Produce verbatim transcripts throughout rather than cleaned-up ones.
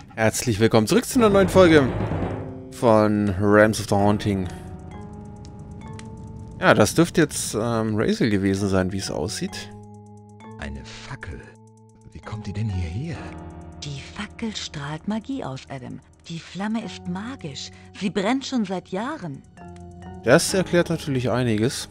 Herzlich willkommen zurück zu einer neuen Folge von Realms of the Haunting. Ja, das dürfte jetzt ähm, Raziel gewesen sein, wie es aussieht. Eine Fackel? Wie kommt die denn hierher? Die Fackel strahlt Magie aus, Adam. Die Flamme ist magisch. Sie brennt schon seit Jahren. Das erklärt natürlich einiges.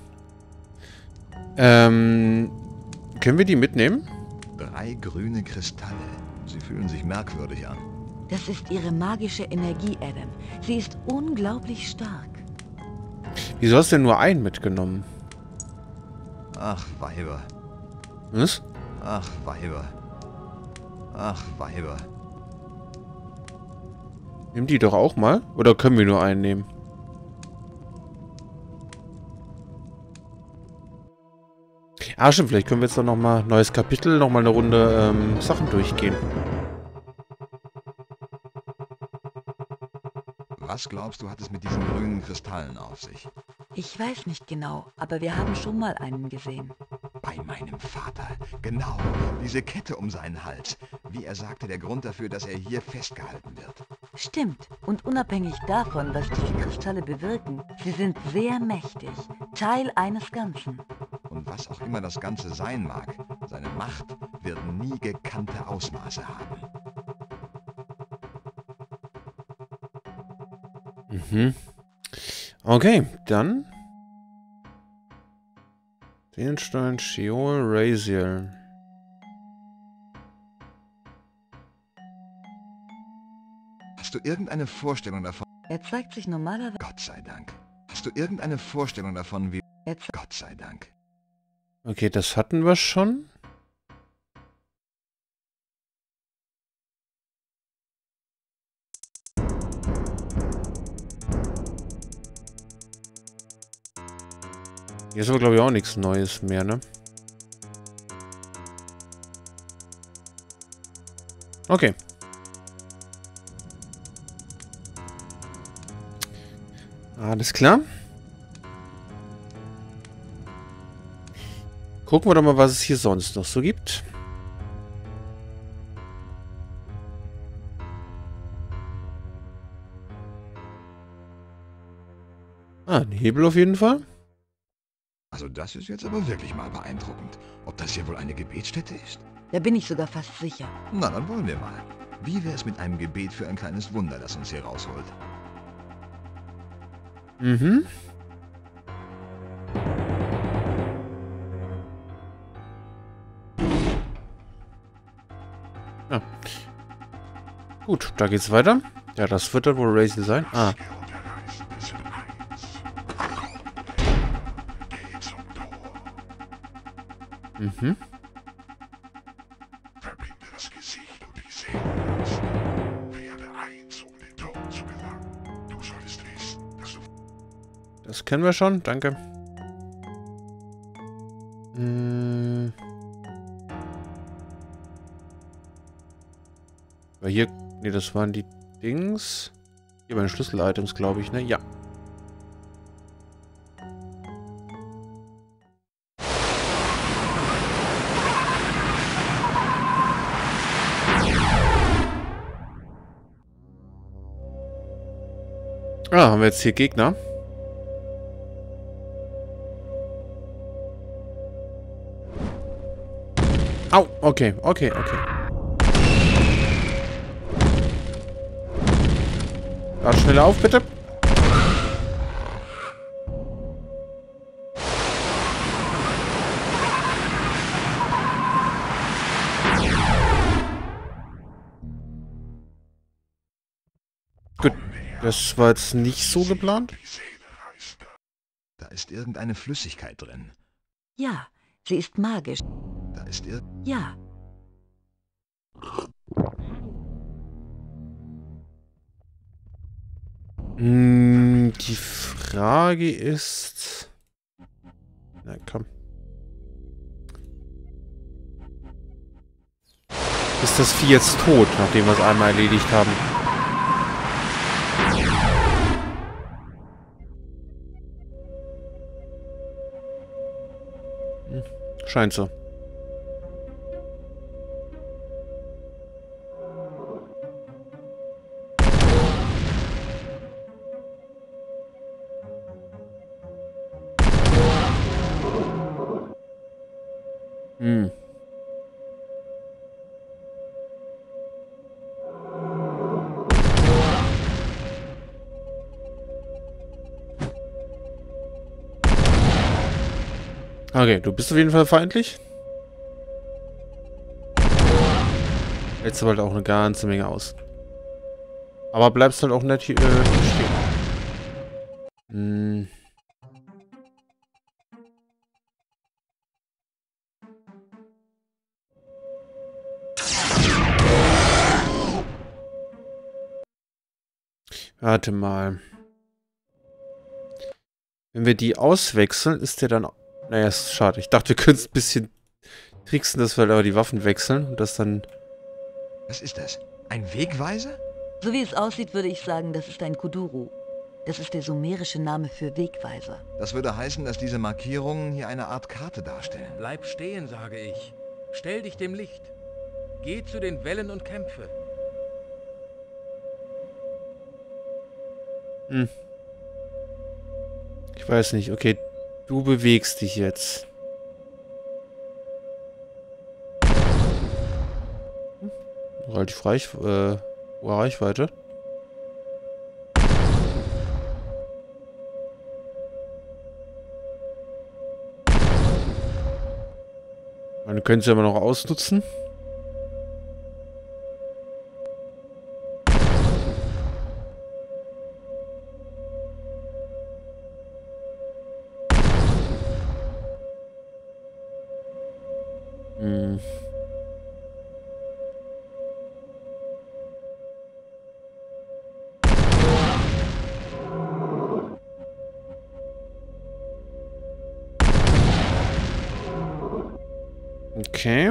Ähm, können wir die mitnehmen? Drei grüne Kristalle. Sie fühlen sich merkwürdig an. Das ist ihre magische Energie, Adam. Sie ist unglaublich stark. Wieso hast du denn nur einen mitgenommen? Ach, Weiber. Was? Ach, Weiber. Ach, Weiber. Nimm die doch auch mal. Oder können wir nur einen nehmen? Ah, stimmt. Vielleicht können wir jetzt doch nochmal neues Kapitel, nochmal eine Runde ähm, Sachen durchgehen. Was glaubst du, hat es mit diesen grünen Kristallen auf sich? Ich weiß nicht genau, aber wir haben schon mal einen gesehen. Bei meinem Vater. Genau. Diese Kette um seinen Hals. Wie er sagte, der Grund dafür, dass er hier festgehalten wird. Stimmt. Und unabhängig davon, was diese Kristalle bewirken, sie sind sehr mächtig. Teil eines Ganzen. Und was auch immer das Ganze sein mag, seine Macht wird nie gekannte Ausmaße haben. Mhm. Okay, dann. Seelenstein, Sheol, Raziel. Hast du irgendeine Vorstellung davon? Er zeigt sich normalerweise... Gott sei Dank. Hast du irgendeine Vorstellung davon, wie... Er ze- Gott sei Dank. Okay, das hatten wir schon. Hier ist aber, glaube ich, auch nichts Neues mehr, ne? Okay. Alles klar. Gucken wir doch mal, was es hier sonst noch so gibt. Ah, ein Hebel auf jeden Fall. Also das ist jetzt aber wirklich mal beeindruckend. Ob das hier wohl eine Gebetsstätte ist? Da bin ich sogar fast sicher. Na, dann wollen wir mal. Wie wäre es mit einem Gebet für ein kleines Wunder, das uns hier rausholt? Mhm. Ja. Gut, da geht's weiter. Ja, das wird dann wohl Raziel sein. Ah. Mhm. Verbinde das Gesicht und die Seele. Werde eins, um den Tod zu gelangen. Du solltest wissen, dass du... Das kennen wir schon, danke. Hm. Weil hier... Ne, das waren die Dings. Hier waren Schlüssel-Items, glaube ich, ne? Ja. Ah, haben wir jetzt hier Gegner? Au, okay, okay, okay. Lad schneller auf, bitte. Gut, das war jetzt nicht so geplant. Die Seele reißt. Da ist irgendeine Flüssigkeit drin. Ja, sie ist magisch. Da ist ir... Ja, Hm, die Frage ist... Na komm. Ist das Vieh jetzt tot, nachdem wir es einmal erledigt haben? Hm, scheint so. Okay, du bist auf jeden Fall feindlich. Hältst aber halt auch eine ganze Menge aus. Aber bleibst halt auch nicht hier äh, stehen. Hm. Warte mal. Wenn wir die auswechseln, ist der dann... Naja, ist schade. Ich dachte, wir können es ein bisschen tricksen, dass wir halt aber die Waffen wechseln und das dann... Was ist das? Ein Wegweiser? So wie es aussieht, würde ich sagen, das ist ein Kuduru. Das ist der sumerische Name für Wegweiser. Das würde heißen, dass diese Markierungen hier eine Art Karte darstellen. Bleib stehen, sage ich. Stell dich dem Licht. Geh zu den Wellen und kämpfe. Hm. Ich weiß nicht. Okay, du bewegst dich jetzt. Hm. Relativ reich, äh, hohe Reichweite. Man könnte es ja immer noch ausnutzen. Hm. Okay.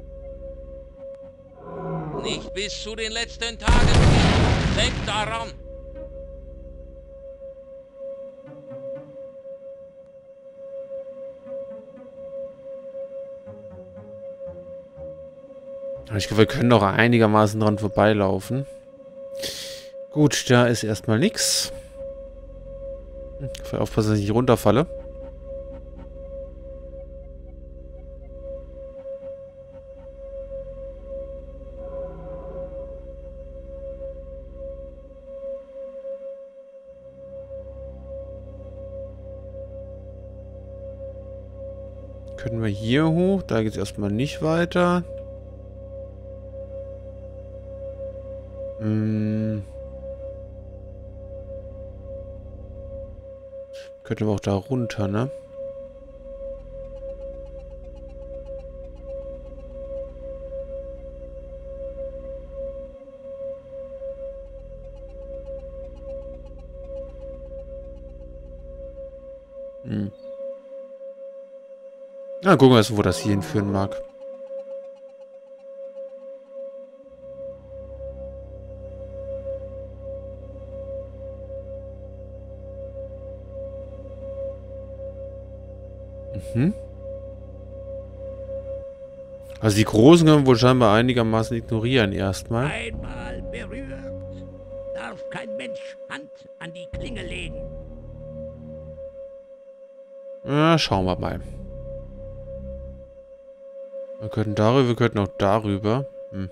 Nicht bis zu den letzten Tagen. Denk daran. Ich glaube, wir können noch einigermaßen dran vorbeilaufen. Gut, da ist erstmal nichts. Hm, aufpassen, dass ich nicht runterfalle. Können wir hier hoch? Da geht es erstmal nicht weiter. Hm. Könnten wir auch da runter, ne? Hm. Na, gucken wir erst, wo das hier hinführen mag. Mhm. Also die Großen können wir wohl scheinbar einigermaßen ignorieren erstmal. Einmal berührt, darf kein Mensch Hand an die Klinge legen. Na, schauen wir mal. Wir könnten darüber, wir könnten auch darüber. Hm.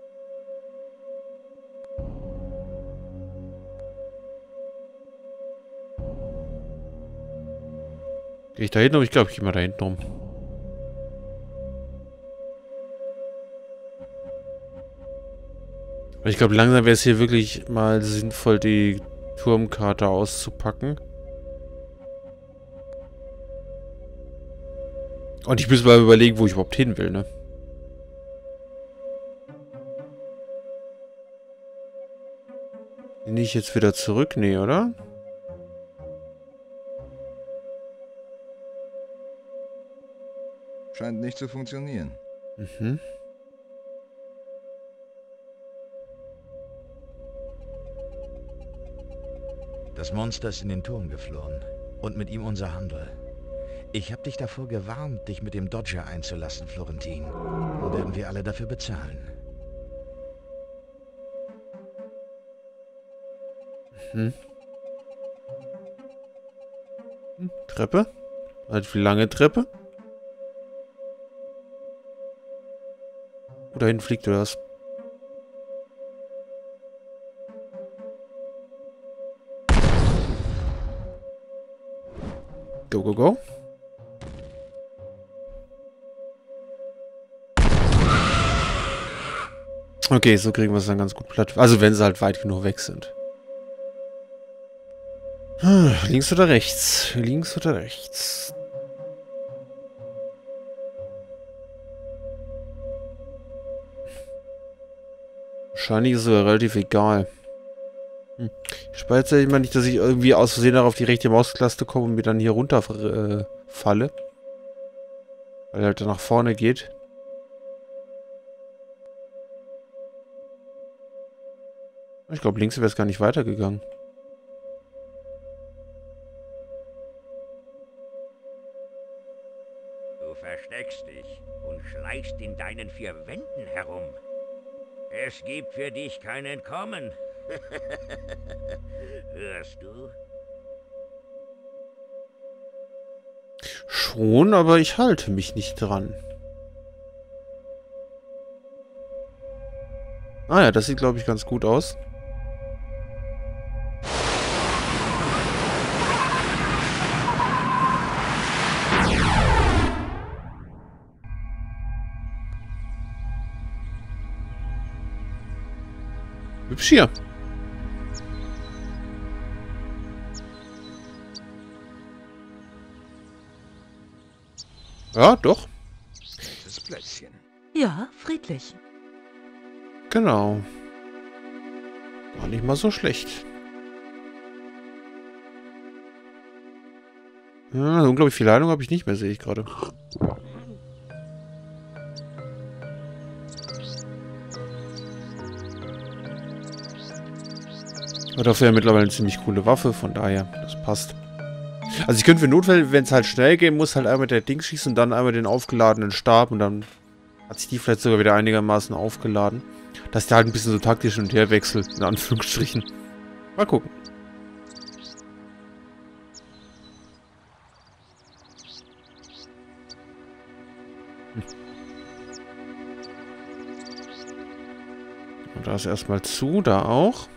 Gehe ich da hinten rum? Ich glaube, ich gehe mal da hinten rum. Aber ich glaube, langsam wäre es hier wirklich mal sinnvoll, die Turmkarte auszupacken. Und ich muss mal überlegen, wo ich überhaupt hin will, ne? Bin ich jetzt wieder zurück? Nee, oder? Scheint nicht zu funktionieren. Mhm. Das Monster ist in den Turm geflohen. Und mit ihm unser Handel. Ich habe dich davor gewarnt, dich mit dem Dodger einzulassen, Florentin. Nun werden wir alle dafür bezahlen. Mhm. Hm, Treppe? Halt wie lange Treppe? Oh, da hinten fliegt oder was? Go, go, go. Okay, so kriegen wir es dann ganz gut platt. Also wenn sie halt weit genug weg sind. Hm, links oder rechts? Links oder rechts? Wahrscheinlich ist es sogar relativ egal. Hm. Ich speichere immer nicht, dass ich irgendwie aus Versehen auf die rechte Maustaste komme und mir dann hier runter äh, falle. Weil er halt dann nach vorne geht. Ich glaube, links wäre es gar nicht weitergegangen. Du versteckst dich und schleichst in deinen vier Wänden herum. Es gibt für dich kein Entkommen. Hörst du? Schon, aber ich halte mich nicht dran. Ah ja, das sieht, glaube ich, ganz gut aus. Hübsch hier. Ja, doch. Das Plätzchen. Ja, friedlich. Genau. Gar nicht mal so schlecht. Ja, unglaublich viel Heilung habe ich nicht mehr, sehe ich gerade. Aber dafür ja mittlerweile eine ziemlich coole Waffe, von daher, das passt. Also ich könnte für Notfälle, wenn es halt schnell gehen muss, halt einmal der Ding schießen und dann einmal den aufgeladenen Stab und dann hat sich die vielleicht sogar wieder einigermaßen aufgeladen. Dass der halt ein bisschen so taktisch hin und her wechselt, in Anführungsstrichen. Mal gucken. Hm. Und da ist erstmal zu, da auch.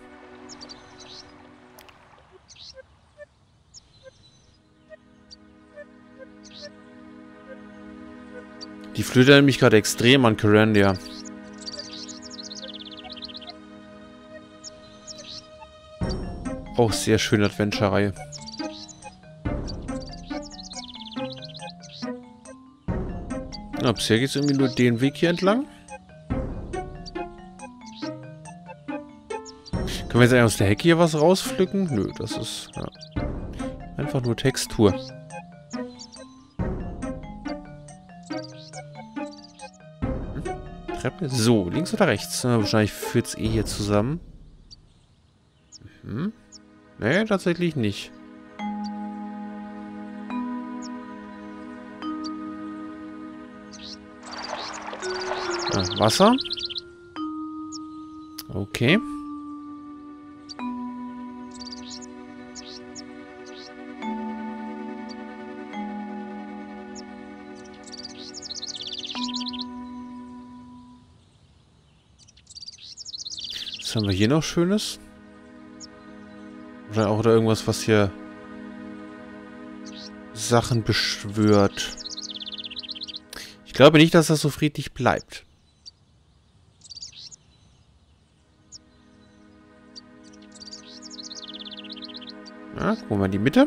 Die Flöte erinnert mich gerade extrem an Kyrandia. Auch sehr schöne Adventure-Reihe. Ja, bisher geht es irgendwie nur den Weg hier entlang. Können wir jetzt eigentlich aus der Hecke hier was rauspflücken? Nö, das ist ja, einfach nur Textur. Treppe. So, links oder rechts? Na, wahrscheinlich führt es eh hier zusammen. Mhm. Nee, tatsächlich nicht. Ah, Wasser. Okay. Was haben wir hier noch Schönes? Oder auch oder irgendwas, was hier Sachen beschwört. Ich glaube nicht, dass das so friedlich bleibt. Ja, gucken wir mal in die Mitte.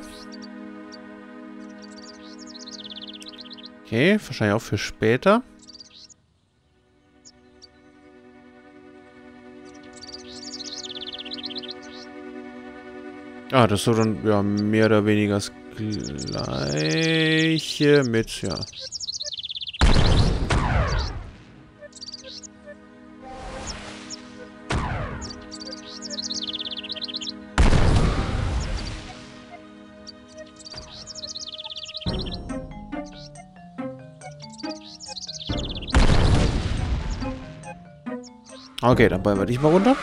Okay, wahrscheinlich auch für später. Ah, das soll dann ja mehr oder weniger das gleiche mit, ja. Okay, dann ballen wir dich mal runter.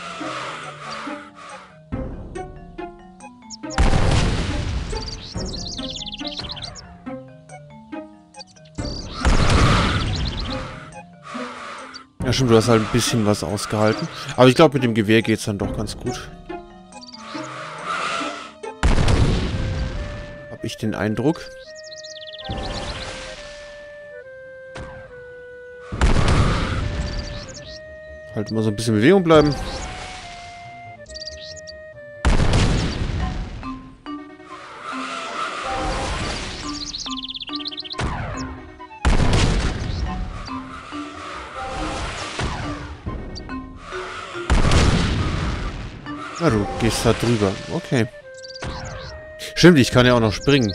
Ja, stimmt, du hast halt ein bisschen was ausgehalten. Aber ich glaube, mit dem Gewehr geht es dann doch ganz gut. Hab ich den Eindruck. Halt immer so ein bisschen in Bewegung bleiben. Na, du gehst da drüber. Okay. Stimmt, ich kann ja auch noch springen.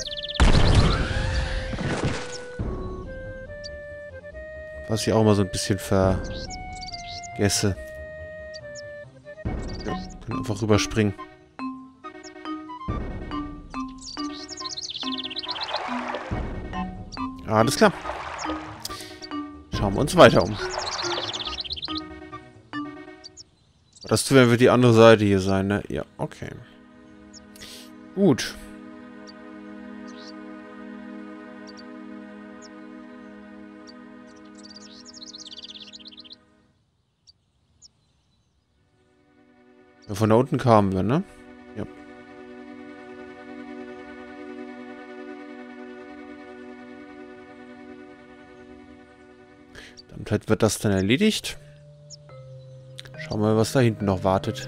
Was ich auch mal so ein bisschen vergesse. Ja, kann einfach rüberspringen. Alles klar. Schauen wir uns weiter um. Das werden wir die andere Seite hier sein, ne? Ja, okay. Gut. Ja, von da unten kamen wir, ne? Ja. Damit wird das dann erledigt. Schauen wir mal, was da hinten noch wartet.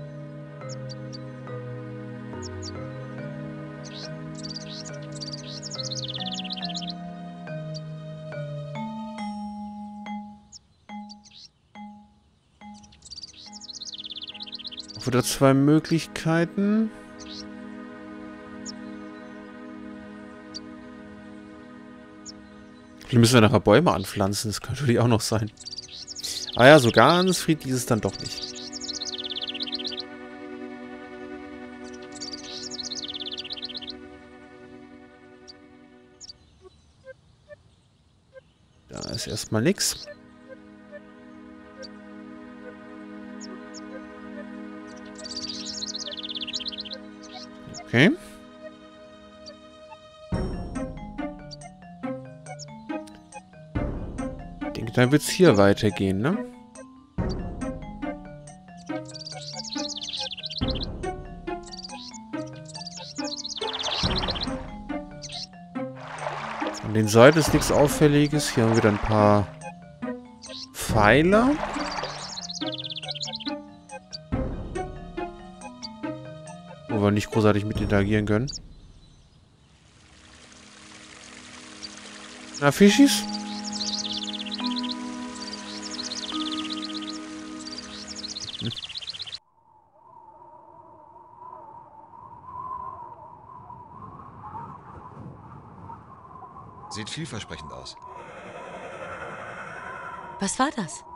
Auch wieder zwei Möglichkeiten. Vielleicht müssen wir nachher Bäume anpflanzen. Das könnte natürlich auch noch sein. Ah ja, so ganz friedlich ist es dann doch nicht. Da ist erstmal nichts. Okay. Ich denke, dann wird es hier weitergehen, ne? An den Seiten ist nichts Auffälliges. Hier haben wir wieder ein paar Pfeiler. Wo wir nicht großartig mit interagieren können. Na, Fischis? Hm. Sieht vielversprechend aus. Was war das?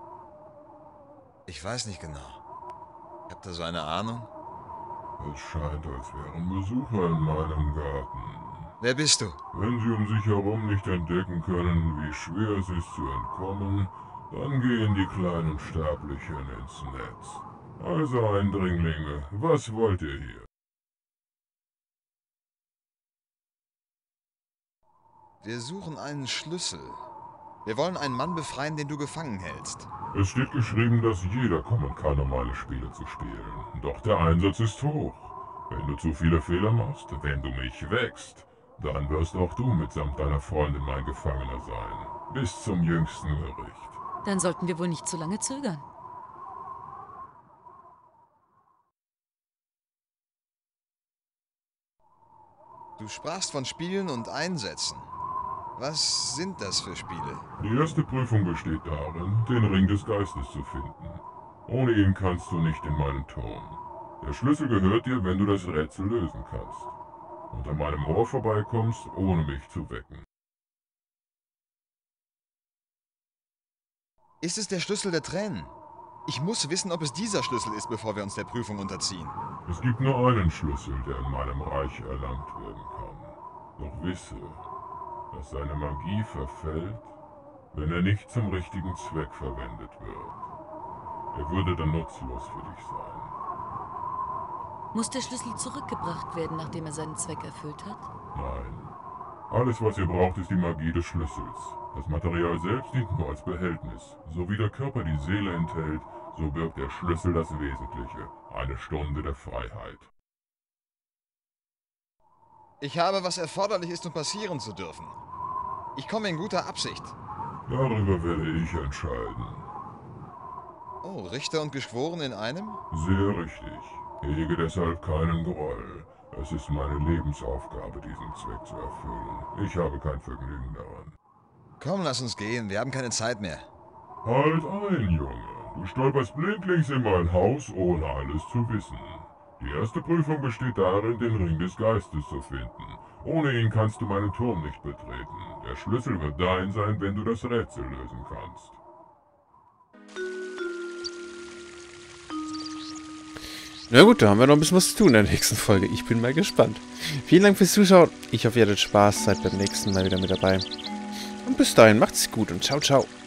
Ich weiß nicht genau. Habt ihr so eine Ahnung? Es scheint, als wären Besucher in meinem Garten. Wer bist du? Wenn sie um sich herum nicht entdecken können, wie schwer es ist zu entkommen, dann gehen die kleinen Sterblichen ins Netz. Also Eindringlinge, was wollt ihr hier? Wir suchen einen Schlüssel. Wir wollen einen Mann befreien, den du gefangen hältst. Es steht geschrieben, dass jeder kommen kann, um meine Spiele zu spielen. Doch der Einsatz ist hoch. Wenn du zu viele Fehler machst, wenn du mich wächst, dann wirst auch du mitsamt deiner Freundin mein Gefangener sein. Bis zum jüngsten Gericht. Dann sollten wir wohl nicht zu lange zögern. Du sprachst von Spielen und Einsätzen. Was sind das für Spiele? Die erste Prüfung besteht darin, den Ring des Geistes zu finden. Ohne ihn kannst du nicht in meinen Turm. Der Schlüssel gehört dir, wenn du das Rätsel lösen kannst. Und an meinem Ohr vorbeikommst, ohne mich zu wecken. Ist es der Schlüssel der Tränen? Ich muss wissen, ob es dieser Schlüssel ist, bevor wir uns der Prüfung unterziehen. Es gibt nur einen Schlüssel, der in meinem Reich erlangt werden kann. Doch wisse, dass seine Magie verfällt, wenn er nicht zum richtigen Zweck verwendet wird. Er würde dann nutzlos für dich sein. Muss der Schlüssel zurückgebracht werden, nachdem er seinen Zweck erfüllt hat? Nein. Alles, was ihr braucht, ist die Magie des Schlüssels. Das Material selbst dient nur als Behältnis. So wie der Körper die Seele enthält, so birgt der Schlüssel das Wesentliche. Eine Stunde der Freiheit. Ich habe, was erforderlich ist, um passieren zu dürfen. Ich komme in guter Absicht. Darüber werde ich entscheiden. Oh, Richter und Geschworene in einem? Sehr richtig. Hege deshalb keinen Groll. Es ist meine Lebensaufgabe, diesen Zweck zu erfüllen. Ich habe kein Vergnügen daran. Komm, lass uns gehen. Wir haben keine Zeit mehr. Halt ein, Junge. Du stolperst blindlings in mein Haus, ohne alles zu wissen. Die erste Prüfung besteht darin, den Ring des Geistes zu finden. Ohne ihn kannst du meinen Turm nicht betreten. Der Schlüssel wird dein sein, wenn du das Rätsel lösen kannst. Na gut, da haben wir noch ein bisschen was zu tun in der nächsten Folge. Ich bin mal gespannt. Vielen Dank fürs Zuschauen. Ich hoffe, ihr hattet Spaß. Seid beim nächsten Mal wieder mit dabei. Und bis dahin, macht's gut und ciao, ciao.